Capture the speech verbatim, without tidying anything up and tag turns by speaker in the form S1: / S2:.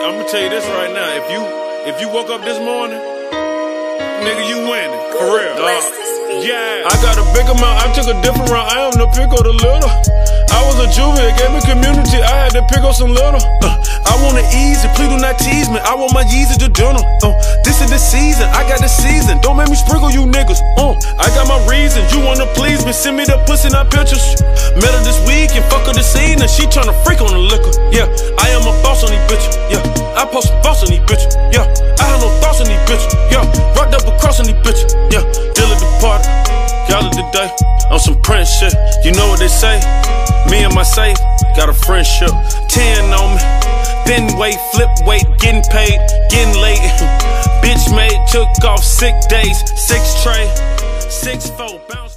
S1: I'm gonna tell you this right now. If you if you woke up this morning, nigga, you winning. For real. Uh, yeah. I got a big amount, I took a different route. I am the pick of the little. I was a juvie, it gave me community. I had to pick up some little. Uh, I want it easy, please do not tease me. I want my Yeezy to dinner. Uh, this is the season, I got the season. Don't make me sprinkle you niggas. Uh, I got my reason, you wanna please me. Send me the pussy, not pictures. Met her this week and fuck her this scene, and she tryna freak on the liquor. Yeah, I am a boss on these bitches. Yeah, I post some boss on these bitches. Yeah, I have no thoughts on these bitches. Yeah, rocked up across on these bitches. Yeah, deal at the party, y'all of the day. On some Prince shit, you know what they say. Me and my safe, got a friendship. Ten on me, thin weight, flip weight, getting paid, getting late. Bitch made, took off sick days, six tray, six four, bounce.